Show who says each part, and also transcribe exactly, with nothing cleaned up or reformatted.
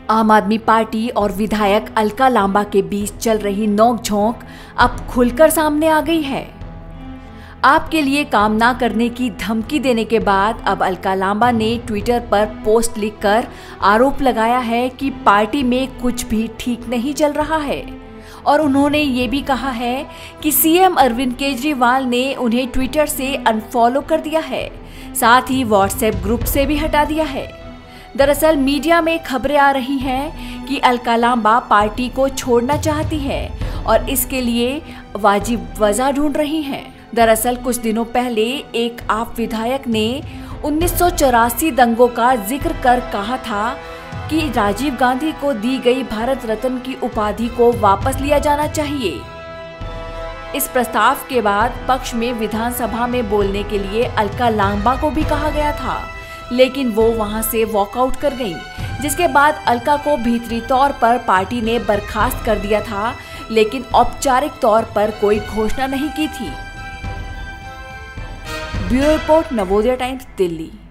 Speaker 1: आम आदमी पार्टी और विधायक अलका लांबा के बीच चल रही नोकझोंक अब खुलकर सामने आ गई है। आपके लिए काम ना करने की धमकी देने के बाद अब अलका लांबा ने ट्विटर पर पोस्ट लिखकर आरोप लगाया है कि पार्टी में कुछ भी ठीक नहीं चल रहा है और उन्होंने ये भी कहा है कि सीएम अरविंद केजरीवाल ने उन्हें ट्विटर से अनफॉलो कर दिया है, साथ ही व्हाट्सएप ग्रुप से भी हटा दिया है। दरअसल मीडिया में खबरें आ रही हैं कि अलका लांबा पार्टी को छोड़ना चाहती है और इसके लिए वाजिब वजह ढूंढ रही हैं। दरअसल कुछ दिनों पहले एक आप विधायक ने उन्नीस सौ चौरासी दंगों का जिक्र कर कहा था कि राजीव गांधी को दी गई भारत रत्न की उपाधि को वापस लिया जाना चाहिए। इस प्रस्ताव के बाद पक्ष में विधानसभा में बोलने के लिए अलका लांबा को भी कहा गया था, लेकिन वो वहां से वॉकआउट कर गईं, जिसके बाद अलका को भीतरी तौर पर पार्टी ने बर्खास्त कर दिया था, लेकिन औपचारिक तौर पर कोई घोषणा नहीं की थी। Bureau report, Navodaya times, Delhi.